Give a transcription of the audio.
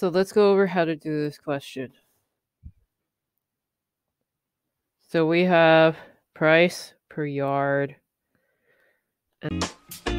So let's go over how to do this question. So we have price per yard. And